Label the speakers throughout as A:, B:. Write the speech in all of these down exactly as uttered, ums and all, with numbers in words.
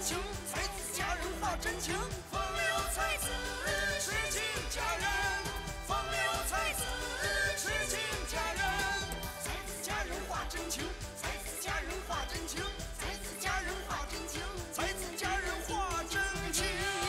A: 情，才子佳人话真情，风流才子痴情佳人，风流才子痴情佳人，才子佳人话真情，才子佳人话真情，才子佳人话真情，才子佳人话真情。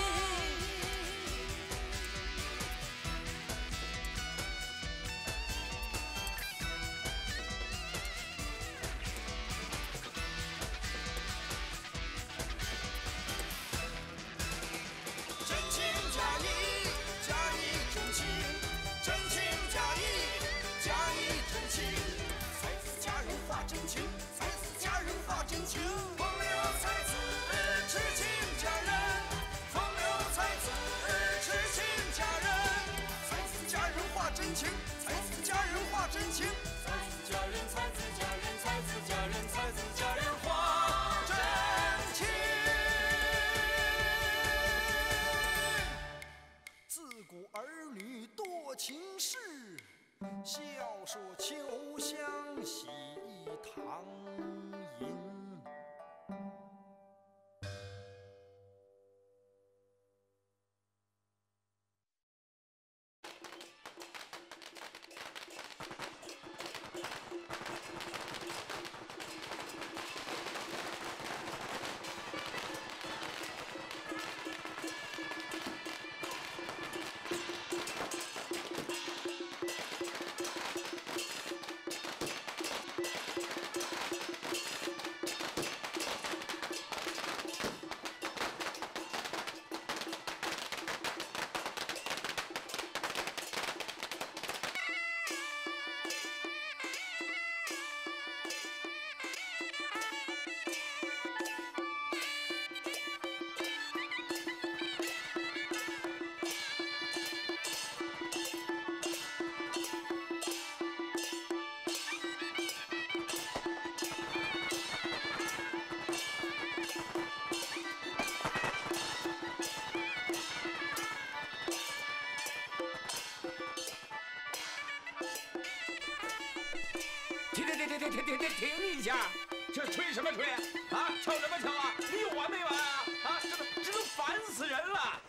A: 真情，才子佳人，才子佳人，才子佳人，才子佳人话真情。自古儿女多情事，笑说秋香喜堂吟。
B: 停一下！这吹什么吹啊？敲什么敲啊？你有完没完啊？啊，这都这都烦死人了！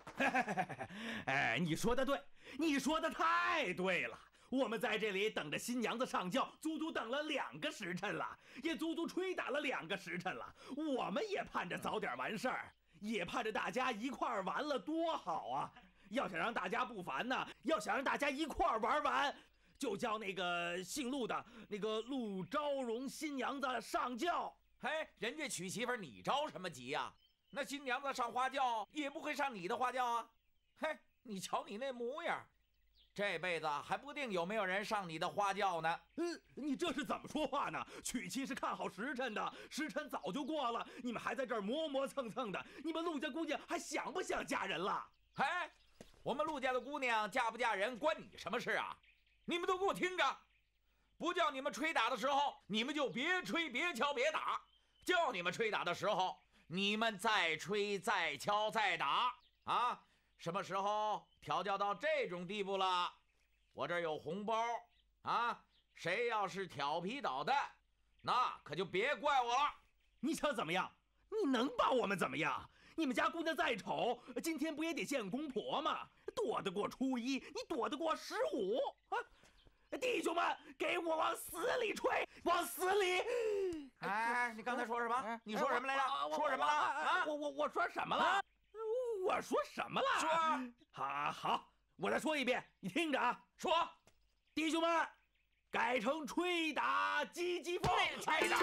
C: 哎，你说的对，你说的太对了。我们在这里等着新娘子上轿，足足等了两个时辰了，也足足吹打了两个时辰了。我们也盼着早点完事儿，也盼着大家一块儿完了，多好啊！要想让大家不烦呢，要想让大家一块儿玩完。就叫那个姓陆的那个陆昭荣新娘子上轿。
B: 嘿，人家娶媳妇儿，你着什么急呀？那新娘子上花轿也不会上你的花轿啊。嘿，你瞧你那模样，这辈子还不定有没有人上你的花轿呢。
C: 嗯，你这是怎么说话呢？娶妻是看好时辰的，时辰早就过了，你们还在这儿磨磨蹭蹭的，你们陆家姑娘还想不想嫁人了？
B: 嘿，我们陆家的姑娘嫁不嫁人关你什么事啊？你们都给我听着，不叫你们吹打的时候，你们就别吹、别敲、别打；叫你们吹打的时候，你们再吹、再敲、再打啊！什么时候调教到这种地步了，我这儿有红包啊！谁要是调皮捣蛋，那可就别怪我了。
C: 你想怎么样？你能把我们怎么样？你们家姑娘再丑，今天不也得见公婆吗？躲得过初一，你躲得过十五啊！弟兄们，给我往死里吹，往死里！
B: 哎，你刚才说什么？你说什么来着？说什么了？啊！
C: 我我我说什么了？我说什么了？
B: 说。
C: 好，好，我再说一遍，你听着啊！
B: 说，
C: 弟兄们，改成吹打击击风，
B: 吹打！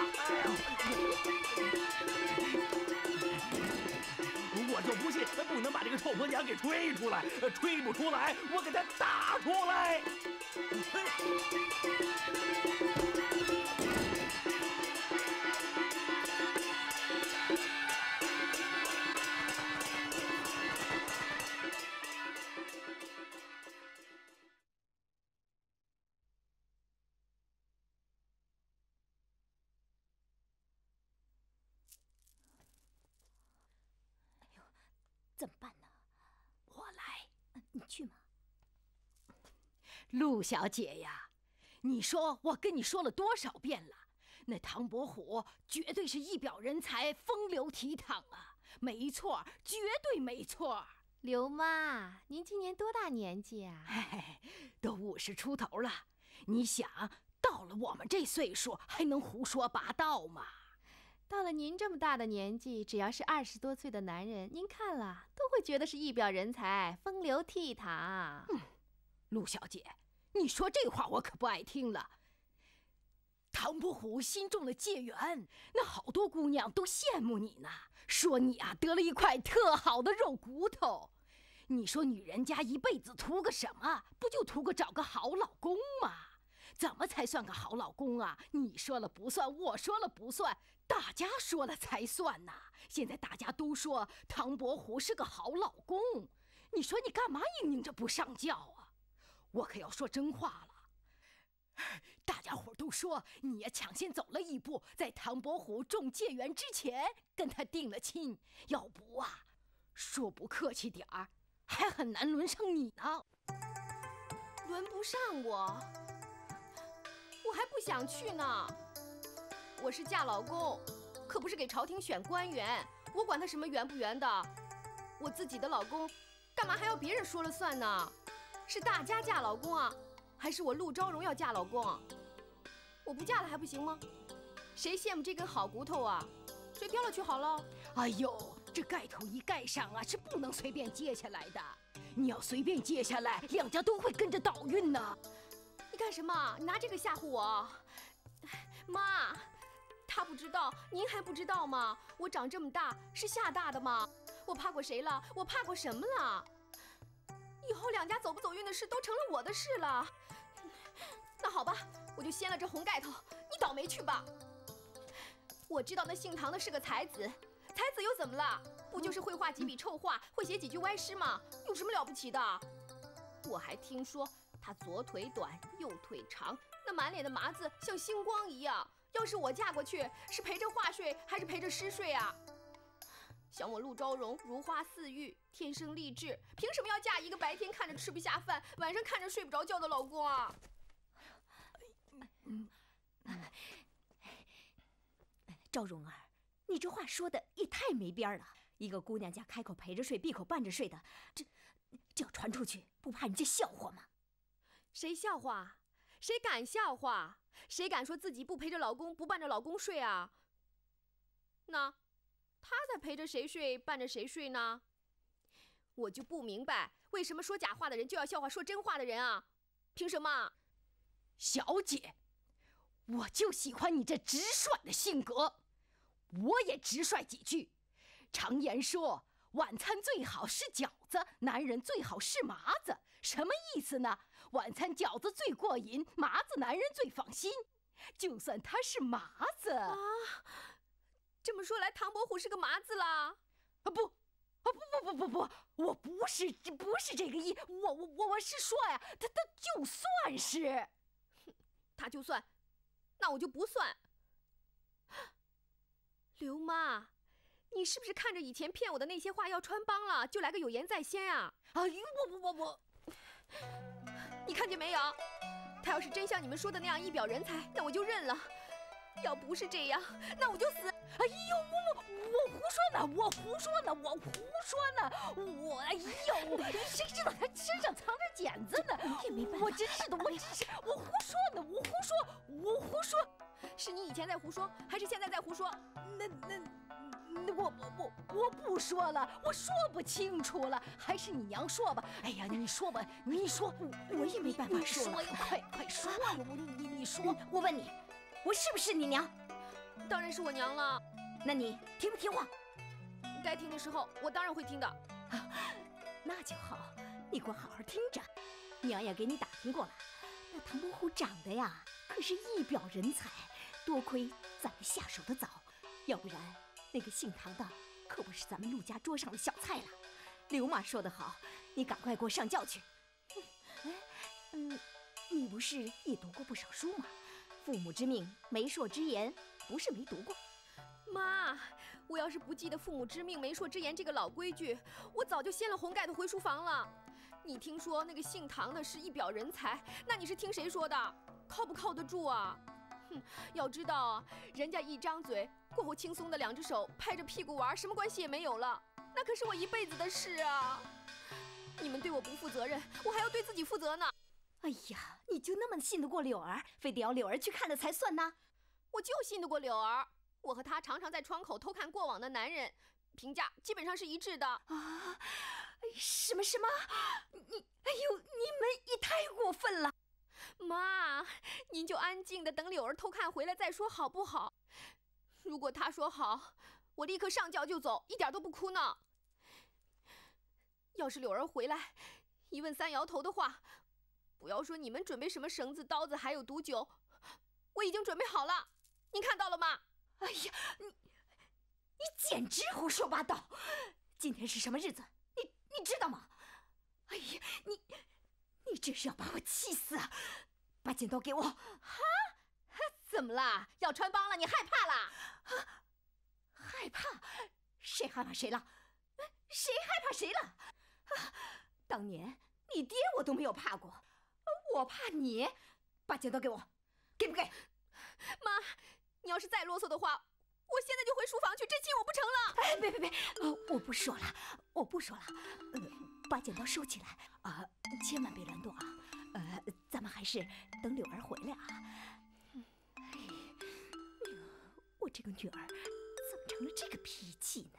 C: 我就不信不能把这个臭婆娘给吹出来，吹不出来，我给她打出来！
D: 怎么办呢？
E: 我来，
D: 你去吗？
E: 陆小姐呀，你说我跟你说了多少遍了？那唐伯虎绝对是一表人才，风流倜傥啊！ 没错，绝对没错。
F: 刘妈，您今年多大年纪啊？
E: 哎，都五十出头了。你想，到了我们这岁数，还能胡说八道吗？
F: 到了您这么大的年纪，只要是二十多岁的男人，您看了都会觉得是一表人才，风流倜傥。
E: 嗯，陆小姐，你说这话我可不爱听了。唐伯虎新中了解元，那好多姑娘都羡慕你呢，说你啊得了一块特好的肉骨头。你说女人家一辈子图个什么？不就图个找个好老公吗？怎么才算个好老公啊？你说了不算，我说了不算，大家说了才算呐。现在大家都说唐伯虎是个好老公，你说你干嘛硬拧着不上轿啊？我可要说真话了。大家伙都说你也抢先走了一步，在唐伯虎中解元之前跟他定了亲，要不啊，说不客气点儿，还很难轮上你呢。
F: 轮不上我，我还不想去呢。我是嫁老公，可不是给朝廷选官员，我管他什么圆不圆的。我自己的老公，干嘛还要别人说了算呢？是大家嫁老公啊，还是我陆昭荣要嫁老公？我不嫁了还不行吗？谁羡慕这根好骨头啊？谁挑了去好了。
E: 哎呦，这盖头一盖上啊，是不能随便揭下来的。你要随便揭下来，两家都会跟着倒运呢。
F: 你干什么？你拿这个吓唬我？妈，他不知道，您还不知道吗？我长这么大是吓大的吗？我怕过谁了？我怕过什么了？以后两家走不走运的事都成了我的事了。那好吧，我就掀了这红盖头，你倒霉去吧。我知道那姓唐的是个才子，才子又怎么了？不就是会画几笔臭画，会写几句歪诗吗？有什么了不起的？我还听说他左腿短，右腿长，那满脸的麻子像星光一样。要是我嫁过去，是陪着画睡还是陪着诗睡啊？想我陆昭荣如花似玉，天生丽质，凭什么要嫁一个白天看着吃不下饭，晚上看着睡不着觉的老公啊？
D: 赵蓉儿，你这话说的也太没边了。一个姑娘家开口陪着睡，闭口伴着睡的，这这要传出去，不怕人家笑话吗？
F: 谁笑话？谁敢笑话？谁敢说自己不陪着老公，不伴着老公睡啊？那他在陪着谁睡，伴着谁睡呢？我就不明白，为什么说假话的人就要笑话说真话的人啊？凭什么？
E: 小姐，我就喜欢你这直率的性格，我也直率几句。常言说，晚餐最好是饺子，男人最好是麻子，什么意思呢？晚餐饺子最过瘾，麻子男人最放心。就算他是麻子
F: 啊，这么说来，唐伯虎是个麻子啦？
E: 啊不，啊不不不不不，我不是不是这个意，我我我我是说呀，他他就算是，
F: 他就算，那我就不算。刘妈，你是不是看着以前骗我的那些话要穿帮了，就来个有言在先啊？
E: 哎呦，我我我我，
F: 你看见没有？他要是真像你们说的那样一表人才，那我就认了；要不是这样，那我就死。
E: 哎呦，我我我胡说呢，我胡说呢，我胡说呢，我哎呦，谁知道他身上藏着茧子呢？
D: 也没办法，
E: 我真是的，我真是我胡说呢，我胡说，我胡说。
F: 是你以前在胡说，还是现在在胡说？
E: 那那那我我我我不说了，我说不清楚了，还是你娘说吧。哎呀，你说吧，你说，
D: 我也没办法说了。
E: 快快说呀，我你你说，
D: 我问你，我是不是你娘？
F: 当然是我娘了。
D: 那你听不听话？
F: 该听的时候，我当然会听的。
D: 啊，那就好，你给我好好听着。娘也给你打听过了，那唐伯虎长得呀，可是一表人才，多亏咱们下手的早，要不然那个姓唐的可不是咱们陆家桌上的小菜了。刘妈说得好，你赶快给我上轿去。嗯，你不是也读过不少书吗？父母之命，媒妁之言，不是没读过。
F: 妈，我要是不记得父母之命，媒妁之言这个老规矩，我早就掀了红盖头回书房了。你听说那个姓唐的是一表人才，那你是听谁说的？靠不靠得住啊？哼， 哼，要知道啊，人家一张嘴过后，轻松的两只手拍着屁股玩，什么关系也没有了。那可是我一辈子的事啊！你们对我不负责任，我还要对自己负责呢。
D: 哎呀，你就那么信得过柳儿，非得要柳儿去看了才算呢？
F: 我就信得过柳儿，我和她常常在窗口偷看过往的男人，评价基本上是一致的。
D: 啊，什么什么？你，哎呦，你们也太过分了！
F: 妈，您就安静的等柳儿偷看回来再说好不好？如果她说好，我立刻上轿就走，一点都不哭闹。要是柳儿回来一问三摇头的话，不要说你们准备什么绳子、刀子，还有毒酒，我已经准备好了。您看到了吗？
D: 哎呀，你你简直胡说八道！今天是什么日子？你你知道吗？哎呀，你你这是要把我气死啊！把剪刀给我！
E: 哈，怎么啦？要穿帮了？你害怕啦？
D: 啊，害怕？谁害怕谁了？谁害怕谁了？啊，当年你爹我都没有怕过，我怕你。把剪刀给我，给不给？
F: 妈，你要是再啰嗦的话，我现在就回书房去，这亲我不成了。
D: 哎，别别别，呃，我不说了，我不说了。呃，把剪刀收起来啊，呃，千万别乱动啊。呃，咱们还是等柳儿回来啊。哎，我这个女儿怎么成了这个脾气呢？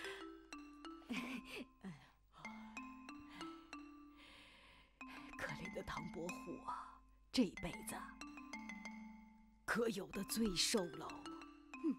E: 可怜的唐伯虎啊，这辈子可有的罪受喽。
A: 恭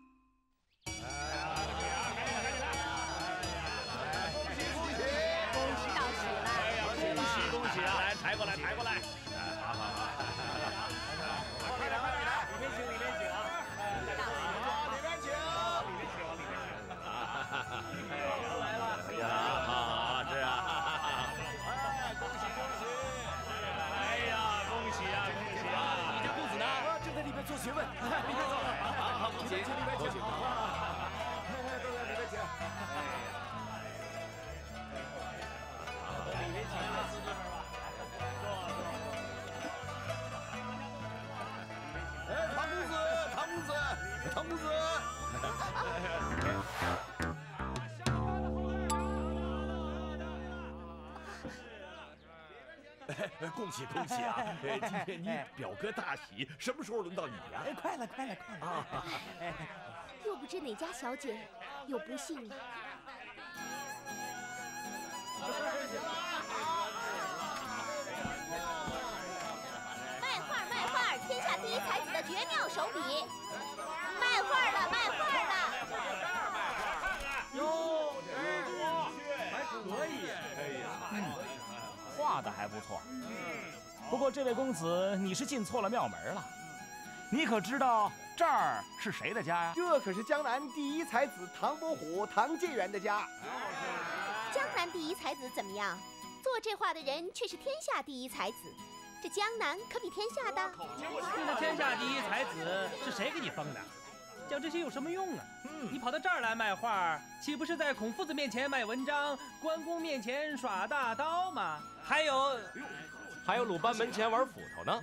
A: 喜恭喜！
E: 恭喜到喜了！
C: 哎呀，恭喜恭喜啊！来，抬过来，抬过来。好好好，快点快点，里面请里面请啊！
A: 里面请，
C: 里面请，往里面请。又来了！哎呀，好是啊！
A: 哎，恭喜恭喜！
C: 哎呀，恭喜啊恭喜啊！你家公子呢？
A: 正在里面做学问，里面走。
C: 好好，恭喜
A: 里面请，里面请。都在里面请。
C: 里面请啊！
A: 哎，唐公子，唐公子，唐公子。
C: 恭喜恭喜啊！今天你表哥大喜，什么时候轮到你呀？
G: 哎，快了快了快了！啊，
H: 又不知哪家小姐有不幸了。卖画卖画，天下第一才子的绝妙手笔。卖画了卖画了。
G: 哟，还可以。哎呀，
I: 嗯，画的还不错。不过这位公子，你是进错了庙门了。你可知道这儿是谁的家呀？
G: 这可是江南第一才子唐伯虎、唐介元的家。
H: 江南第一才子怎么样？做这画的人却是天下第一才子，这江南可比天下大。
J: 那天下第一才子是谁给你封的？讲这些有什么用啊？嗯，你跑到这儿来卖画，岂不是在孔夫子面前卖文章，关公面前耍大刀吗？还有，
K: 还有鲁班门前玩斧头呢。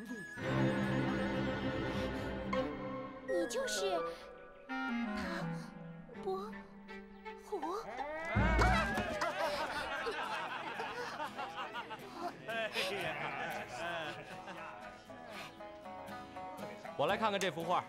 H: 你就是唐伯虎？
K: 我来看看这幅画。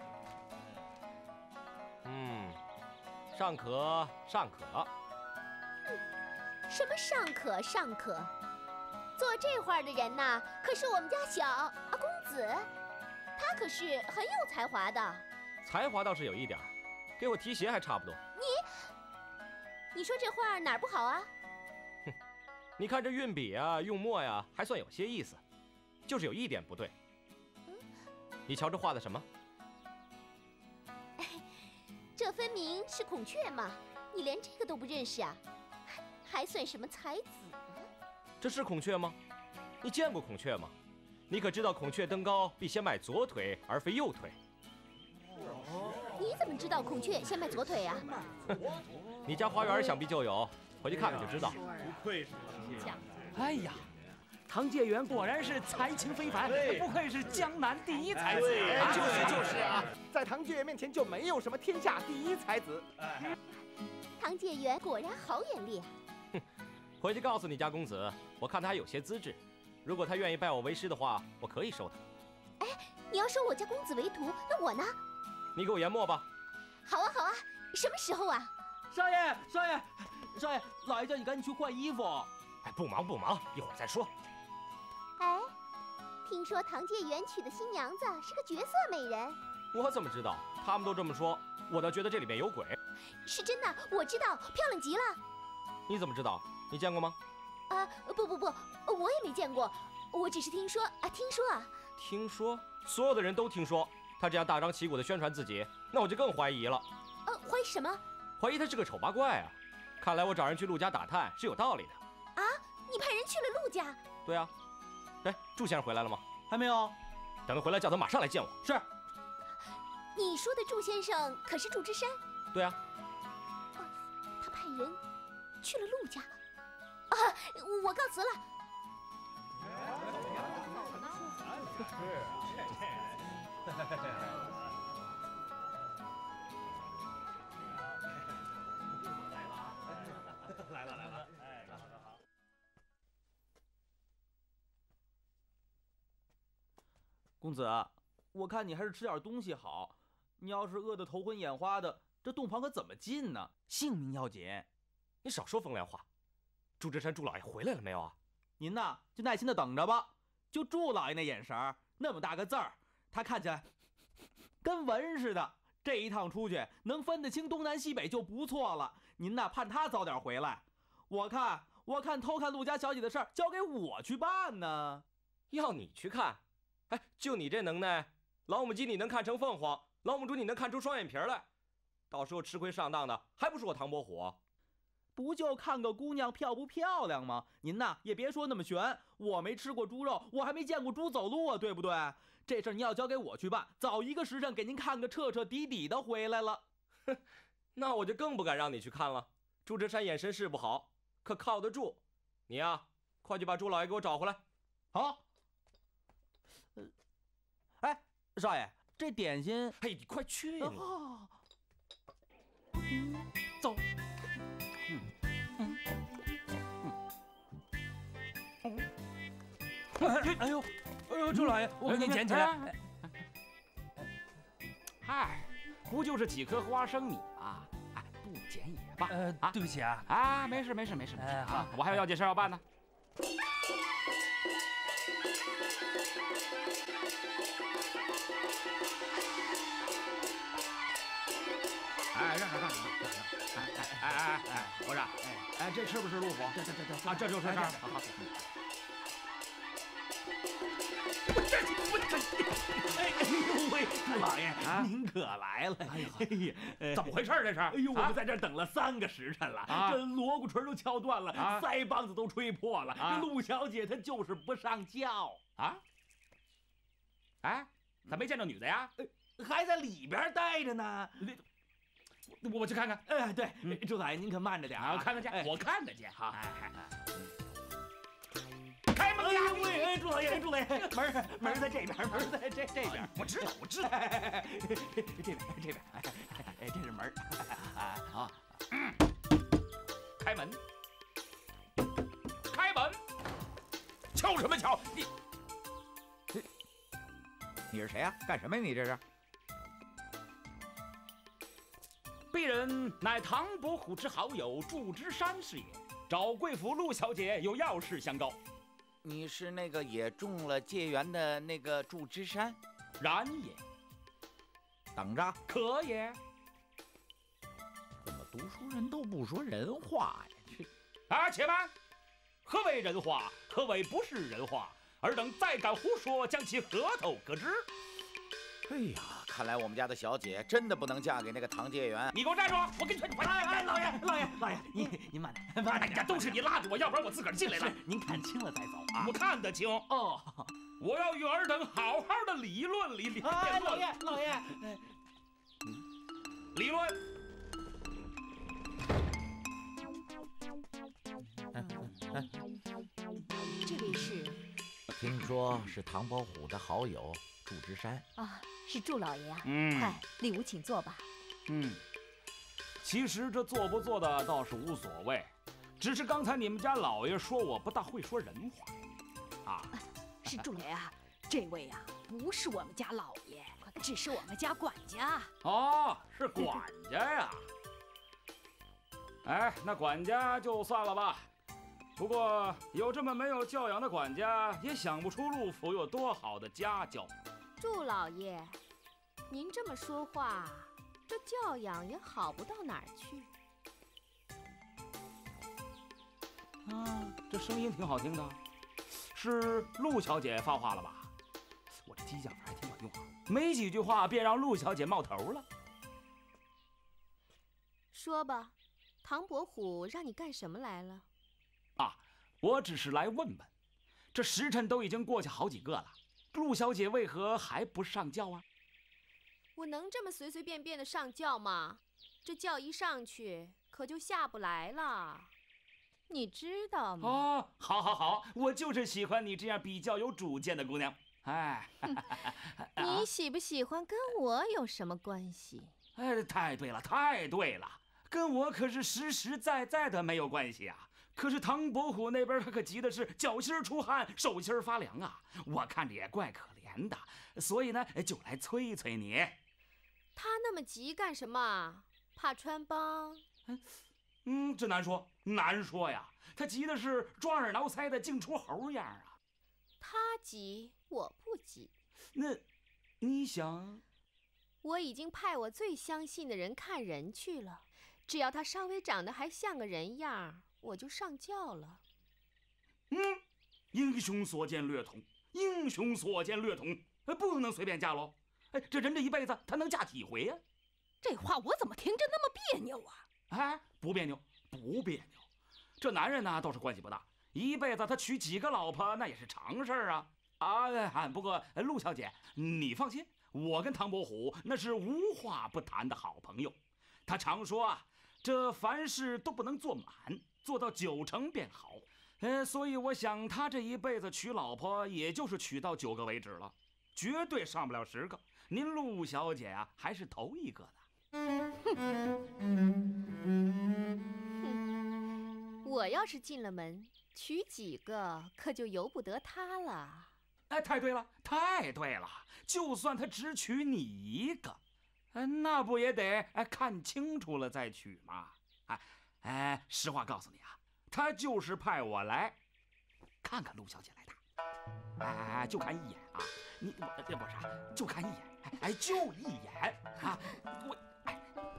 K: 嗯，尚可，尚可。
H: 什么尚可尚可？做这画的人呐，可是我们家小啊公子，他可是很有才华的。
K: 才华倒是有一点，给我提鞋还差不多。
H: 你，你说这画哪儿不好啊？
K: 哼，你看这运笔啊，用墨呀，还算有些意思，就是有一点不对。
H: 嗯，
K: 你瞧这画的什么？
H: 这分明是孔雀嘛！你连这个都不认识啊？还算什么才子？
K: 这是孔雀吗？你见过孔雀吗？你可知道孔雀登高必先迈左腿，而非右腿？
H: 你怎么知道孔雀先迈左腿啊？
K: 你家花园想必就有，回去看看就知道。
C: 不愧是
J: 哎呀，
I: 唐介元果然是才情非凡，不愧是江南第一才子。
G: 就是就是啊，在唐介元面前就没有什么天下第一才子。
H: 唐介元果然好眼力。
K: 哼，回去告诉你家公子，我看他还有些资质，如果他愿意拜我为师的话，我可以收他。
H: 哎，你要收我家公子为徒，那我呢？
K: 你给我研墨吧。
H: 好啊好啊，什么时候啊？
C: 少爷少爷少爷，老爷叫你赶紧去换衣服。
K: 哎，不忙不忙，一会儿再说。
H: 哎，听说唐介元娶的新娘子是个绝色美人。
K: 我怎么知道？他们都这么说，我倒觉得这里面有鬼。
H: 是真的，我知道，漂亮极了。
K: 你怎么知道？你见过吗？
H: 啊，不不不，我也没见过，我只是听说啊，听说啊。
K: 听说？所有的人都听说。他这样大张旗鼓地宣传自己，那我就更怀疑了。
H: 呃，怀疑什么？
K: 怀疑他是个丑八怪啊！看来我找人去陆家打探是有道理的。
H: 啊，你派人去了陆家？
K: 对啊。哎，祝先生回来了吗？
C: 还没有。
K: 等他回来，叫他马上来见我。
C: 是。
H: 你说的祝先生可是祝枝山？
K: 对啊。
H: 哦，他派人去了陆家。啊，我告辞了。
C: 来了来了，哎，好好好。公子，我看你还是吃点东西好。你要是饿得头昏眼花的，这洞房可怎么进呢？性命要紧。
K: 你少说风凉话。祝枝山祝老爷回来了没有啊？
C: 您呐，就耐心的等着吧。就祝老爷那眼神儿，那么大个字儿，他看起来跟文似的。这一趟出去能分得清东南西北就不错了。您呐，盼他早点回来。我看，我看偷看陆家小姐的事儿交给我去办呢。
K: 要你去看？哎，就你这能耐，老母鸡你能看成凤凰，老母猪你能看出双眼皮来，到时候吃亏上当的还不是我唐伯虎？
C: 不就看个姑娘漂不漂亮吗？您呐也别说那么玄，我没吃过猪肉，我还没见过猪走路啊，对不对？这事儿您要交给我去办，早一个时辰给您看个彻彻底底的回来了。
K: 哼，那我就更不敢让你去看了。祝枝山眼神是不好，可靠得住。你呀、啊，快去把朱老爷给我找回来。
C: 好。呃，哎，少爷，这点心，
K: 嘿，你快去你！
C: 哦，嗯，走。嗯嗯
J: 嗯。哎哎呦，哎呦，朱老爷，我给您捡起来。
B: 嗨，不就是几颗花生米吗？哎，不捡也罢。
J: 呃，对不起啊。
B: 啊，没事没事没事没事啊，我还有要紧事要办呢。哎，让让让让让！哎哎哎哎哎，我说，哎哎，这是不是陆府？
C: 这这这这
B: 啊，这就是这儿。好好。
C: 我这我这，哎呦喂，朱老爷，您可来了！哎
B: 呀，怎么回事这是？
C: 哎呦，我们在这儿等了三个时辰了，这锣鼓槌都敲断了，腮帮子都吹破了，这陆小姐她就是不上轿
B: 啊！哎，咋没见着女的呀？
C: 还在里边待着呢。
B: 我我去看看。
C: 哎，对，朱老爷您可慢着点啊，
B: 我看得见，我看得见。好，哎哎。
C: 开门呀！喂，朱老爷，朱老爷，门门在这边，门在这这边。
B: 我知道，我知道。
C: 这边，这边，哎，这是门。
B: 好，开门，开门，敲什么敲？你，你是谁呀？干什么呀？你这是？
I: 鄙人乃唐伯虎之好友祝枝山是也，找贵府陆小姐有要事相告。
B: 你是那个也中了解元的那个祝枝山？
I: 然也。
B: 等着，
I: 可也。
B: 怎么读书人都不说人话呀？去！
I: 啊，且慢！何为人话？何为不是人话？尔等再敢胡说，将其额头割之！
B: 哎呀，看来我们家的小姐真的不能嫁给那个唐介元。
I: 你给我站住！我跟你说，你快！
C: 哎哎，老爷，老爷，老爷，您您慢点，慢点！
I: 哎呀，都是你拉着我，要不然我自个儿进来了。
C: 您看清了再走啊！
I: 我看得清。
C: 哦，
I: 我要与尔等好好的理论理理。
C: 哎，老爷，老爷，
I: 理论。
D: 这位是
B: 听说是唐伯虎的好友祝枝山
D: 啊，是祝老爷呀。
I: 嗯，
D: 快，例武请坐吧。
I: 嗯，其实这做不做的倒是无所谓，只是刚才你们家老爷说我不大会说人话，啊，
E: 是祝爷啊，这位呀、啊、不是我们家老爷，只是我们家管家。
I: 哦，是管家呀。哎，那管家就算了吧。不过有这么没有教养的管家，也想不出陆府有多好的家教。
F: 祝老爷，您这么说话，这教养也好不到哪儿去。
I: 啊，这声音挺好听的，是陆小姐发话了吧？我这激将法还挺管用啊，没几句话便让陆小姐冒头了。
F: 说吧，唐伯虎让你干什么来了？
I: 啊，我只是来问问，这时辰都已经过去好几个了，陆小姐为何还不上轿啊？
F: 我能这么随随便便的上轿吗？这轿一上去，可就下不来了，你知道吗？
I: 哦，好，好，好，我就是喜欢你这样比较有主见的姑娘。哎，
F: 你喜不喜欢跟我有什么关系？
I: 哎，太对了，太对了，跟我可是实实在在的没有关系啊。可是唐伯虎那边他可急的是脚心出汗，手心发凉啊，我看着也怪可怜的，所以呢就来催催你。
F: 他那么急干什么？怕穿帮？
I: 嗯，这难说，难说呀。他急的是抓耳挠腮的，净出猴样啊。
F: 他急，我不急。
I: 那，你想？
F: 我已经派我最相信的人看人去了，只要他稍微长得还像个人样，我就上轿了。
I: 嗯，英雄所见略同，英雄所见略同，不能随便嫁喽。哎，这人这一辈子他能嫁几回呀？
E: 这话我怎么听着那么别扭啊？
I: 哎，不别扭，不别扭。这男人呢倒是关系不大，一辈子他娶几个老婆那也是常事儿啊。啊，不过陆小姐，你放心，我跟唐伯虎那是无话不谈的好朋友。他常说啊，这凡事都不能做满，做到九成便好。呃，所以我想他这一辈子娶老婆，也就是娶到九个为止了，绝对上不了十个。您陆小姐啊，还是头一个呢。
F: 哼，我要是进了门，娶几个可就由不得他了。
I: 哎，太对了，太对了！就算他只娶你一个，哎，那不也得哎看清楚了再娶吗？哎哎，实话告诉你啊，他就是派我来看看陆小姐来的。哎，就看一眼啊！你我这不是，就看一眼，哎哎，就一眼啊！我哎，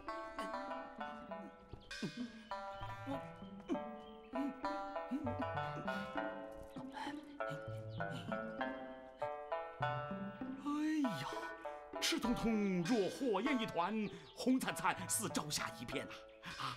I: 我。哎呀，赤彤彤若火焰一团，红灿灿似朝霞一片呐！啊，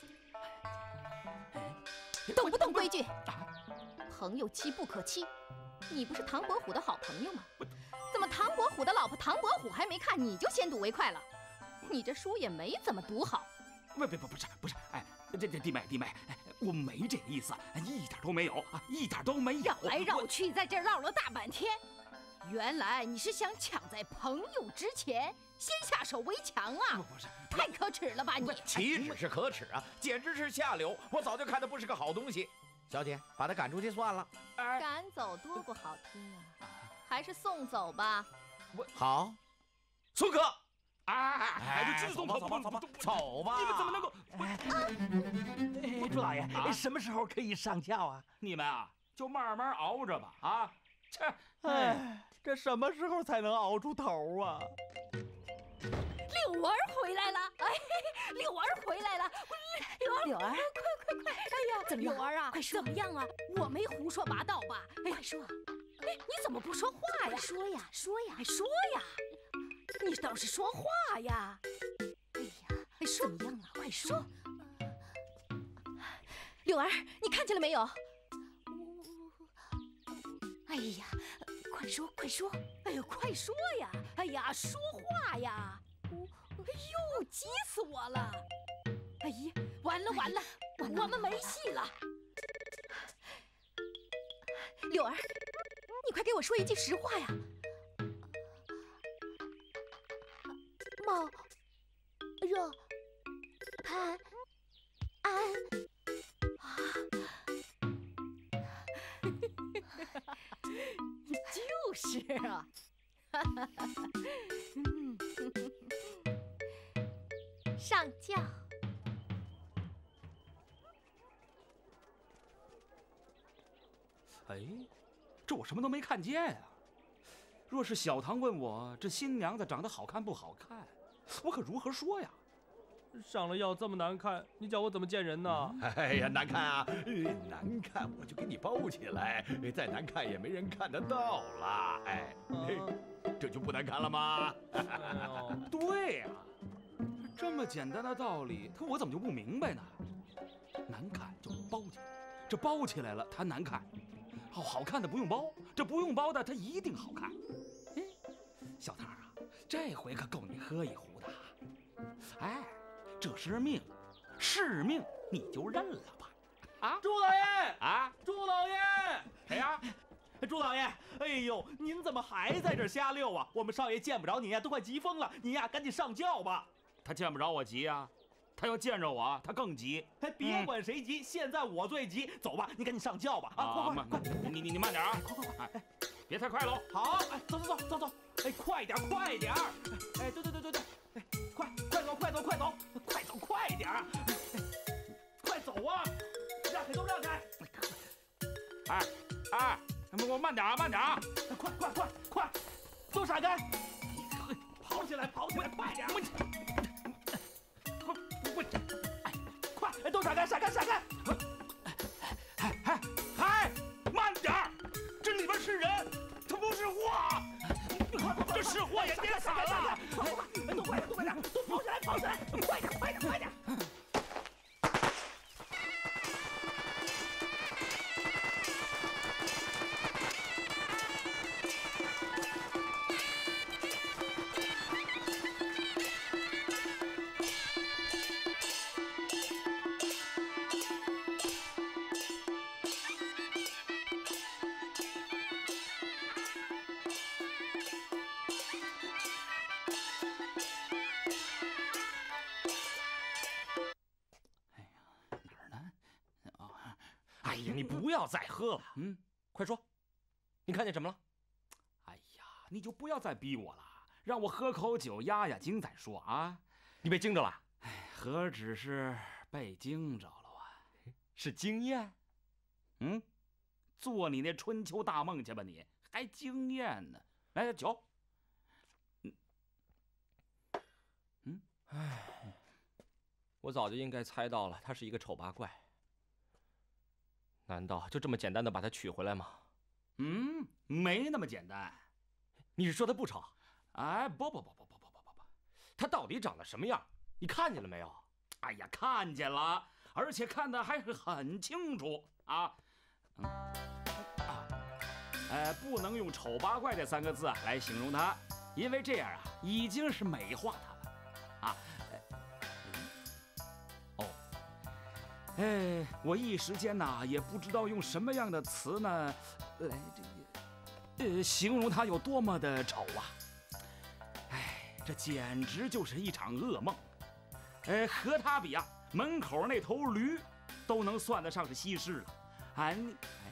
E: 动不动规矩，朋友妻不可欺。你不是唐伯虎的好朋友吗？怎么唐伯虎的老婆唐伯虎还没看，你就先睹为快了？你这书也没怎么读好。
I: 不不不不是不是，哎，这这弟妹弟妹，哎，我没这个意思，一点都没有啊，一点都没有。
E: 绕来绕去，在这儿唠了大半天。原来你是想抢在朋友之前先下手为强啊！
I: 不是，
E: 太可耻了吧你！
B: 岂止是可耻啊，简直是下流！我早就看他不是个好东西。小姐，把他赶出去算了。
I: 哎，
F: 赶走多不好听啊，还是送走吧。
B: 我好，苏哥。
I: 哎哎，这
B: 走吧走吧走吧走吧！
I: 你们怎么能够？
C: 哎，朱老爷，什么时候可以上轿啊？
I: 你们啊，就慢慢熬着吧啊！切，
G: 哎，这什么时候才能熬出头啊？
E: 柳儿回来了！哎，柳儿回来了！柳儿，
D: 柳儿，
E: 快快快！哎呀，
D: 怎么样？
E: 柳儿啊，
D: 快说！
E: 怎么样啊？我没胡说八道吧？
D: 哎，快说！
E: 哎，你怎么不说话呀？
D: 说呀，说呀，
E: 说呀！你倒是说话呀！
D: 哎呀，说怎么样了？快说！
E: 柳儿，你看见了没有？
D: 哎呀，快说快说！
E: 哎呦，快说呀！哎呀，说话呀！哎呦，急死我了！哎呀，完了完了，
D: 完了，
E: 我们没戏了！柳儿，你快
F: 快给我说一句实话呀！
H: 冒热盘安啊！
E: 就是啊。
H: 上轿。
I: 哎，这我什么都没看见啊！若是小唐问我这新娘子长得好看不好看，我可如何说呀？
J: 上了药这么难看，你叫我怎么见人呢？
L: 哎呀，难看啊！呃难看我就给你包起来，再难看也没人看得到了。哎，嘿这就不难看了吗？
J: 哎呦，
I: 对呀、这么简单的道理，可我怎么就不明白呢？难看就包起来，这包起来了它难看，好好看的不用包，这不用包的它一定好看。哎，小唐啊，这回可够你喝一壶的。哎，这是命，是命你就认了吧。啊，
C: 朱老爷
I: 啊，
C: 朱老爷，
I: 谁呀？
C: 朱老爷，哎呦，您怎么还在这儿瞎溜啊？我们少爷见不着你呀，都快急疯了。你呀，赶紧上轿吧。
I: 他见不着我急呀、啊，他要见着我，他更急。
C: 哎，别管谁急，嗯、现在我最急。走吧，你赶紧上轿吧。啊，快快快！
I: 你你你慢点啊！
C: 快快快！哎，
I: 别太快喽。
C: 好，哎，走走走走走。哎，快点快点！哎，对对对对对，哎，快快走快走快走快走快点！哎，快走啊！让开都让开！
I: 哎哎，我我慢点啊慢点啊！
C: 快快快快，都闪开！跑起来跑起来，快点！我快我哎，快都闪开闪开闪开！
I: 哎哎哎，慢点儿！这里边是人，它不是货。这是货也别散了！
C: 快快快，都快点都快点，都跑起来跑起来！快点快点快点！
K: 哎呀，你不要再喝了，嗯，快说，你看见什么了？
I: 哎呀，你就不要再逼我了，让我喝口酒压压惊再说啊！
K: 你被惊着了？
I: 哎，何止是被惊着了啊，
K: 是惊艳。
I: 嗯，做你那春秋大梦去吧你，还惊艳呢？来酒。嗯
K: 嗯，哎，我早就应该猜到了，他是一个丑八怪。难道就这么简单的把他娶回来吗？
I: 嗯，没那么简单。
K: 你是说他不丑？
I: 哎，不不不不不不不不不，
K: 他到底长得什么样？你看见了没有？
I: 哎呀，看见了，而且看得还是很清楚啊。嗯啊，呃，不能用丑八怪这三个字来形容他，因为这样啊，已经是美化他了啊。哎，我一时间呐也不知道用什么样的词呢，来这个，呃，形容他有多么的丑啊！哎，这简直就是一场噩梦。哎，和他比啊，门口那头驴都能算得上是西施了。哎，你哎，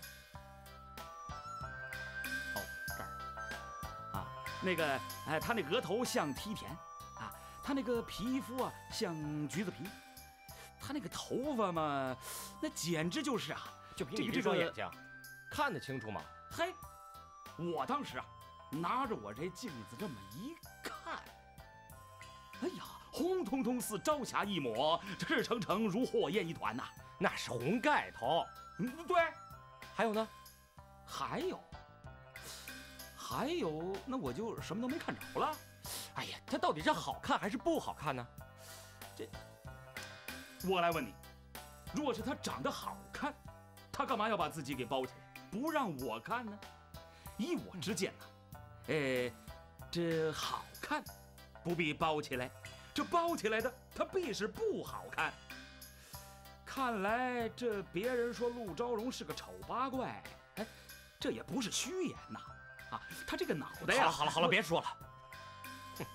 I: 哦这儿啊，那个哎，他那额头像梯田啊，他那个皮肤啊像橘子皮。他那个头发嘛，那简直就是啊！
K: 就凭你这双眼睛，看得清楚吗？
I: 嘿，我当时啊，拿着我这镜子这么一看，哎呀，红彤彤似朝霞一抹，赤澄澄如火焰一团呐、啊！
K: 那是红盖头。
I: 嗯，对。
K: 还有呢？
I: 还有，还有，那我就什么都没看着了。
K: 哎呀，他到底是好看还是不好看呢？
I: 这。我来问你，如果是他长得好看，他干嘛要把自己给包起来，不让我看呢？依我之见呢，哎，这好看不必包起来，这包起来的他必是不好看。看来这别人说陆昭荣是个丑八怪，哎，这也不是虚言呐。 啊，他这个脑袋呀……
K: 好了好了好了，别说了。哼，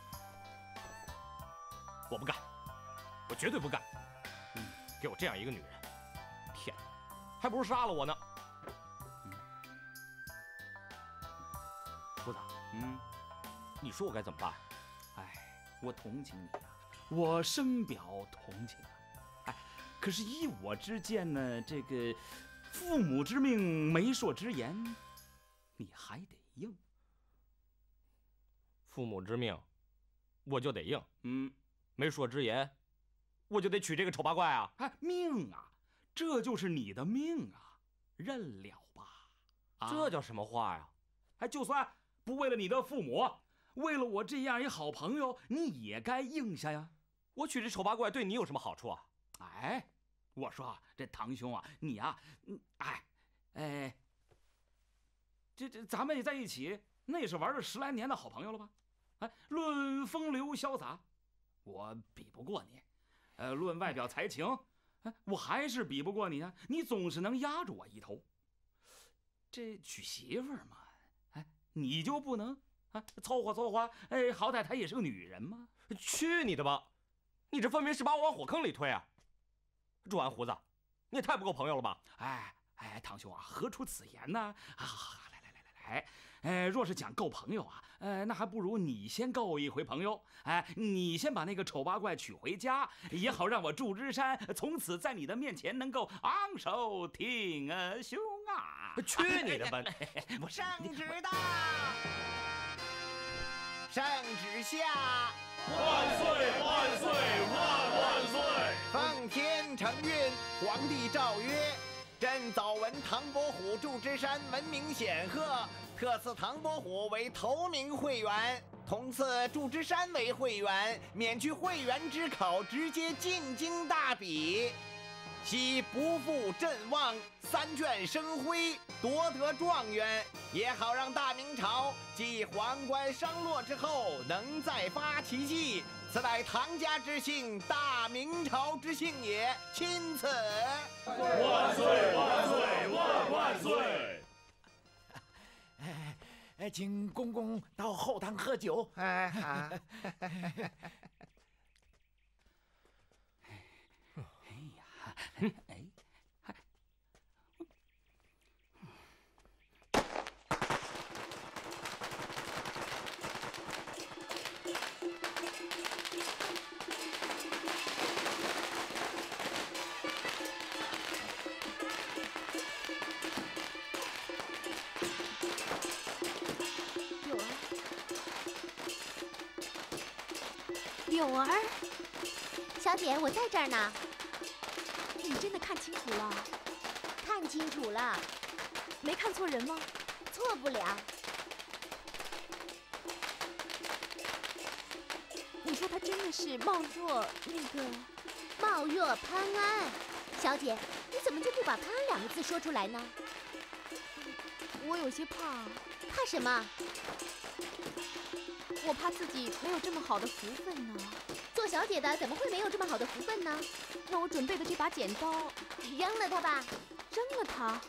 K: 我不干，我绝对不干。嗯，给我这样一个女人，天，还不如杀了我呢。胡子，
I: 嗯，
K: 你说我该怎么办？
I: 哎，我同情你呀、啊，我深表同情啊。哎，可是依我之见呢，这个父母之命，媒妁之言，你还得应。
K: 父母之命，我就得应。
I: 嗯，
K: 媒妁之言，我就得娶这个丑八怪啊！
I: 哎，命啊，这就是你的命啊，认了吧。
K: 啊、这叫什么话呀？
I: 哎，就算不为了你的父母，为了我这样一好朋友，你也该应下呀。
K: 我娶这丑八怪对你有什么好处啊？
I: 哎，我说这堂兄啊，你呀、啊，嗯，哎，哎，这这咱们也在一起，那也是玩了十来年的好朋友了吧？哎，论风流潇洒，我比不过你；呃，论外表才情，哎，我还是比不过你啊。你总是能压住我一头。这娶媳妇儿嘛，哎，你就不能啊凑合凑合？哎，好歹她也是个女人嘛。
K: 去你的吧！你这分明是把我往火坑里推啊！朱安胡子，你也太不够朋友了吧？
I: 哎哎，堂兄啊，何出此言呢？啊，来来来来来，哎，若是讲够朋友啊，呃，那还不如你先够一回朋友。哎，你先把那个丑八怪娶回家，也好让我祝枝山从此在你的面前能够昂首挺胸啊！
K: 去你的吧！
G: 圣旨到，圣旨下。
L: 万岁万岁万万岁！
G: 奉天承运，皇帝诏曰：朕早闻唐伯虎祝枝山闻名显赫，特赐唐伯虎为头名会员，同赐祝枝山为会员，免去会员之口，直接进京大比。昔不负朕望，三卷生辉，夺得状元，也好让大明朝继宦官商洛之后，能再发奇迹。此乃唐家之幸，大明朝之幸也。钦此。
L: 万岁万岁万万岁！
B: 哎哎，请公公到后堂喝酒。
G: 哎好。
I: 哎，
H: 柳儿，小姐，我在这儿呢。
F: 你真的看清楚了？
H: 看清楚了，
F: 没看错人吗？
H: 错不了。
F: 你说他真的是貌若那个……
H: 貌若潘安。小姐，你怎么就不把潘安两个字说出来呢？
F: 我有些怕。
H: 怕什么？
F: 我怕自己没有这么好的福分呢。
H: 做小姐的怎么会没有这么好的福分呢？
F: 那我准备的这把剪刀，
H: 扔了它吧。
F: 扔了它？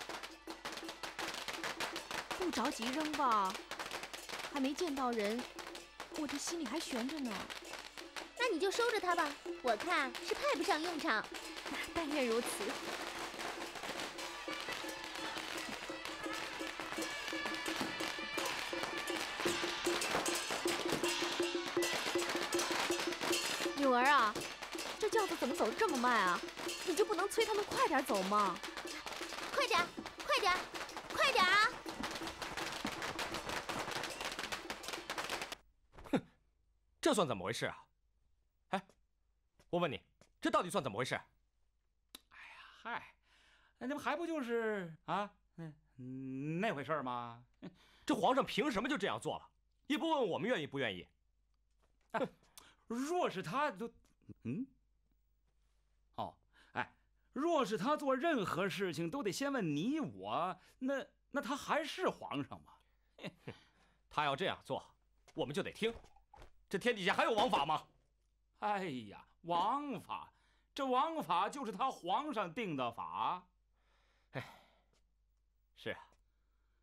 F: 不着急扔吧，还没见到人，我这心里还悬着呢。
H: 那你就收着它吧，我看是派不上用场。
F: 但愿如此。柳儿啊，这轿子怎么走得这么慢啊？你就不能催他们快点走吗？
H: 快点，快点，快点啊！
K: 哼，这算怎么回事啊？哎，我问你，这到底算怎么回事？
I: 哎呀，嗨，那不还不就是啊，嗯，那回事吗？
K: 这皇上凭什么就这样做了？也不问我们愿意不愿意？
I: 哎，若是他都，嗯，哦，哎，若是他做任何事情都得先问你我，那那他还是皇上吗？
K: 他要这样做，我们就得听。这天底下还有王法吗？
I: 哎呀，王法，这王法就是他皇上定的法。
K: 哎，是啊，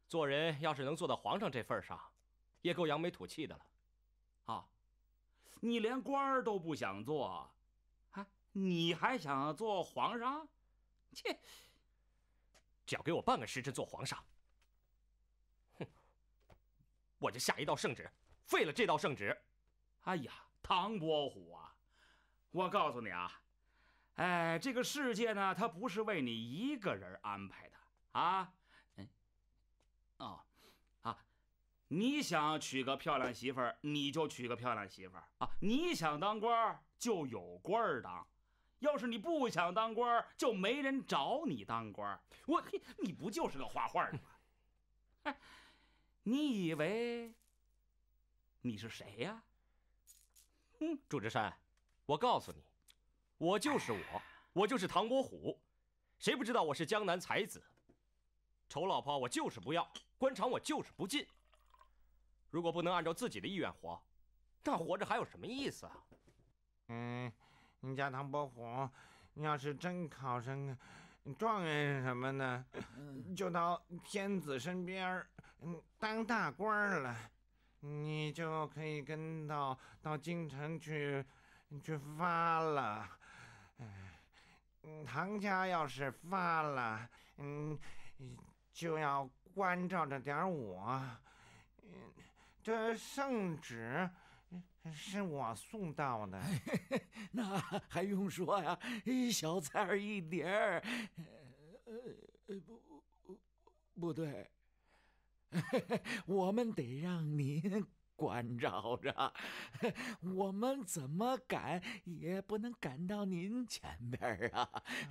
K: 做人要是能做到皇上这份上，也够扬眉吐气的了。
I: 啊，你连官儿都不想做，啊，你还想做皇上？切！
K: 只要给我半个时辰做皇上，哼，我就下一道圣旨，废了这道圣旨。
I: 哎呀，唐伯虎啊，我告诉你啊，哎，这个世界呢，它不是为你一个人安排的啊。嗯，哦，啊，你想娶个漂亮媳妇儿，你就娶个漂亮媳妇儿啊；你想当官儿，就有官儿当。要是你不想当官儿，就没人找你当官儿。我，你不就是个画画的吗？哎，你以为你是谁呀？
K: 嗯，祝枝山，我告诉你，我就是我，我就是唐伯虎。谁不知道我是江南才子？丑老婆我就是不要，官场我就是不进。如果不能按照自己的意愿活，那活着还有什么意思啊？
G: 嗯。你家唐伯虎，你要是真考上状元什么的，就到天子身边嗯，当大官了，你就可以跟到到京城去去发了。嗯，唐家要是发了，嗯，就要关照着点我。嗯，这圣旨是我送到的。
B: 那还用说呀，小菜儿一碟儿。呃，不，不对，我们得让您关照着，我们怎么赶也不能赶到您前边啊。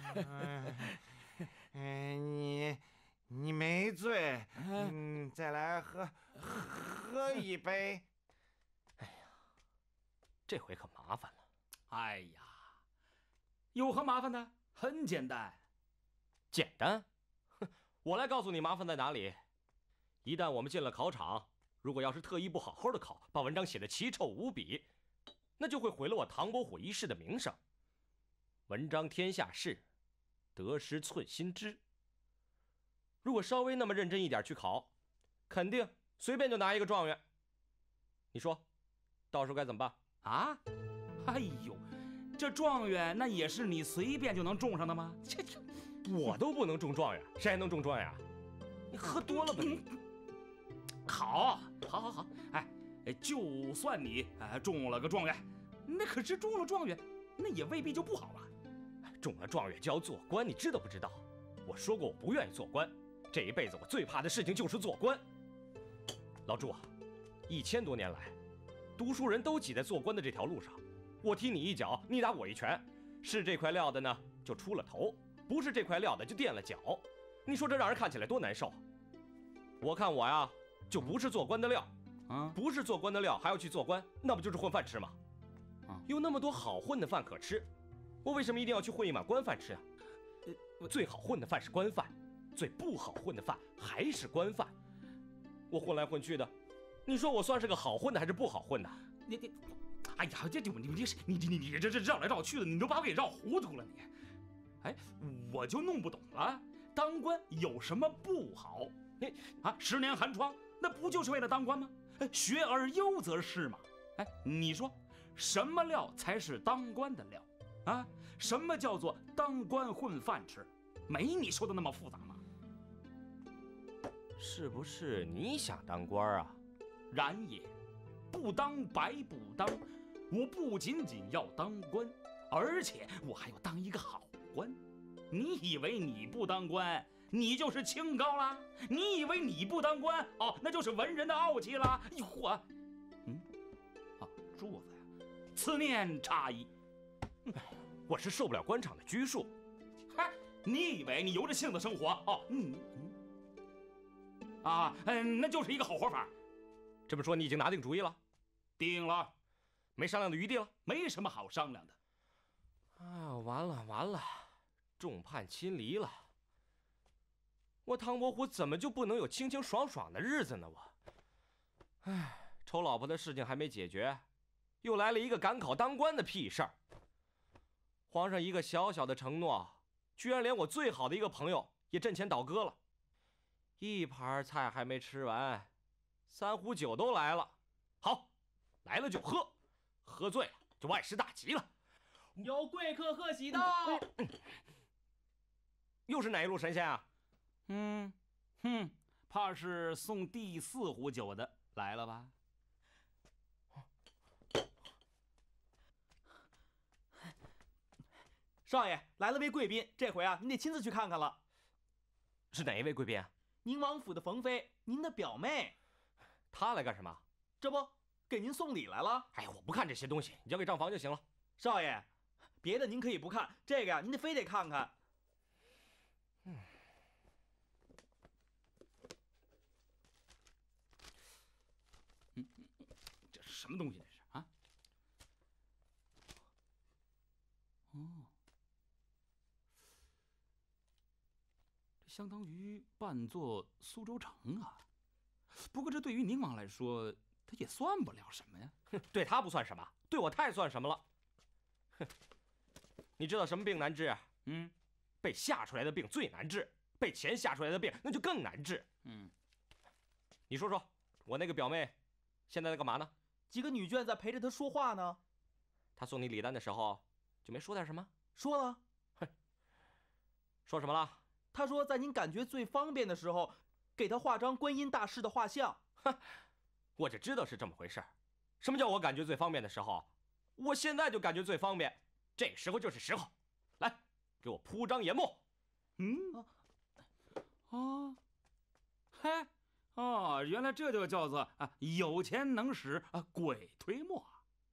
G: 哎，你你没醉，嗯，再来喝喝一杯。
K: 这回可麻烦了。
I: 哎呀，有何麻烦的？很简单。
K: 简单？哼，我来告诉你麻烦在哪里。一旦我们进了考场，如果要是特意不好好的考，把文章写得奇臭无比，那就会毁了我唐伯虎一世的名声。文章天下事，得失寸心知。如果稍微那么认真一点去考，肯定随便就拿一个状元。你说，到时候该怎么办？
I: 啊，哎呦，这状元那也是你随便就能中上的吗？这这，
K: 我都不能中状元，谁还能中状元啊？你喝多了吧你？
I: 好，好，好，好，哎，就算你哎中了个状元，那可是中了状元，那也未必就不好了。
K: 中了状元就要做官，你知道不知道？我说过我不愿意做官，这一辈子我最怕的事情就是做官。老朱啊，一千多年来，读书人都挤在做官的这条路上，我踢你一脚，你打我一拳，是这块料的呢就出了头，不是这块料的就垫了脚。你说这让人看起来多难受？我看我呀，就不是做官的料，啊，不是做官的料还要去做官，那不就是混饭吃吗？啊，有那么多好混的饭可吃，我为什么一定要去混一碗官饭吃啊？呃，最好混的饭是官饭，最不好混的饭还是官饭。我混来混去的，你说我算是个好混的还是不好混的？
I: 你你，哎呀，这这你你你你你这这绕来绕去的，你都把我给绕糊涂了你。哎，我就弄不懂了，当官有什么不好？你啊，十年寒窗，那不就是为了当官吗？学而优则仕嘛。哎，你说什么料才是当官的料？啊，什么叫做当官混饭吃？没你说的那么复杂吗？
K: 是不是你想当官啊？
I: 然也，不当白不当。我不仅仅要当官，而且我还要当一个好官。你以为你不当官，你就是清高啦？你以为你不当官，哦，那就是文人的傲气啦？我，嗯，啊，柱子呀，此念差矣。
K: 我是受不了官场的拘束。
I: 嗨，你以为你由着性子生活？哦，嗯嗯。啊，嗯，那就是一个好活法。
K: 这么说，你已经拿定主意了？
I: 定了，
K: 没商量的余地了？
I: 没什么好商量的。
K: 啊，完了完了，众叛亲离了。我唐伯虎怎么就不能有清清爽爽的日子呢？我，唉，丑老婆的事情还没解决，又来了一个赶考当官的屁事儿。皇上一个小小的承诺，居然连我最好的一个朋友也阵前倒戈了。 一盘菜还没吃完，三壶酒都来了。好，来了就喝，喝醉了就万事大吉了。
J: 有贵客贺喜到。
K: 又是哪一路神仙啊？
I: 嗯，哼，怕是送第四壶酒的来了吧？
C: 少爷，来了位贵宾，这回啊，您得亲自去看看了。
K: 是哪一位贵宾啊？
C: 宁王府的冯妃，您的表妹。
K: 她来干什么？
C: 这不，给您送礼来了。
K: 哎呀，我不看这些东西，你交给账房就行了。
C: 少爷，别的您可以不看，这个呀，您得非得看看。
K: 嗯。
I: 嗯，这是什么东西？这是啊？哦。相当于扮作苏州城啊，不过这对于宁王来说，他也算不了什么呀。
K: 哼，对他不算什么，对我太算什么了。哼，你知道什么病难治啊？
I: 嗯，
K: 被吓出来的病最难治，被钱吓出来的病那就更难治。
I: 嗯，
K: 你说说，我那个表妹现在在干嘛呢？
C: 几个女眷在陪着她说话呢。
K: 她送你礼单的时候就没说点什么？
C: 说了。
K: 哼，说什么了？
C: 他说，在您感觉最方便的时候，给他画张观音大士的画像。
K: 哼，我就知道是这么回事。什么叫我感觉最方便的时候？我现在就感觉最方便，这时候就是时候。来，给我铺张研墨。
I: 嗯，啊，嗨，哦，原来这就叫做啊，有钱能使啊，鬼推磨。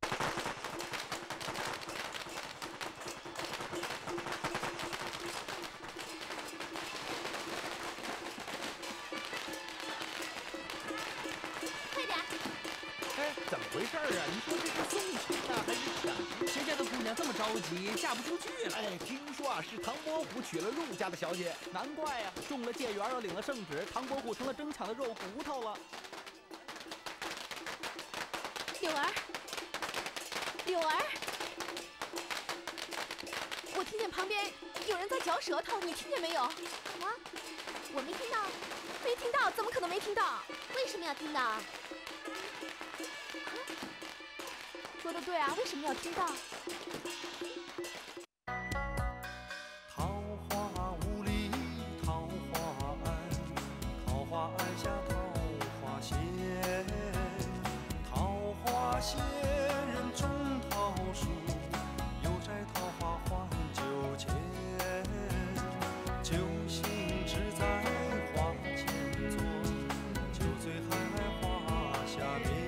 L: 怎么回事啊？你说这是送亲呢，还是抢亲？
J: 谁家的姑娘这么着急，嫁不出去了？
L: 哎，听说啊是唐伯虎娶了陆家的小姐，
C: 难怪呀、啊，中了解元又领了圣旨，唐伯虎成了争抢的肉骨头了。
F: 柳儿，柳儿，我听见旁边有人在嚼舌头，你听见没有？
H: 啊，我没听到，
F: 没听到，怎么可能没听到？
H: 为什么要听到？
F: 说的对啊，为什么要听到？
A: 桃花坞里桃花庵，桃花庵下桃花仙，桃花仙人种桃树，有摘桃花换酒钱，酒兴只在花前坐，酒醉还花下面。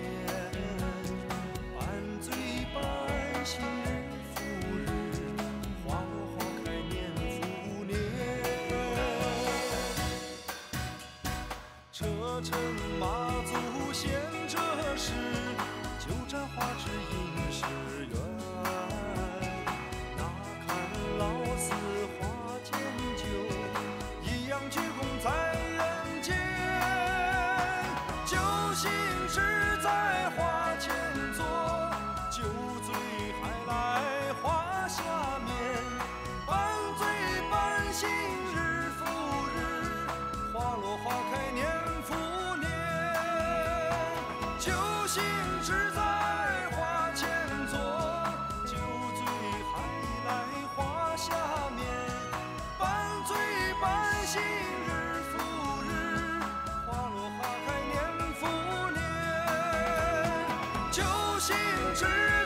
A: 新日复日，花落花开年复年。车乘马足闲着时，酒沾花枝应是缘。那看老四花间酒，一样鞠躬在人间。酒兴只在花前坐，酒醉还来花下面，半醉半醒日复日，花落花开年复年。酒兴只在花前坐，酒醉还来花下面，半醉半醒日复日，花落花开年复年。酒兴只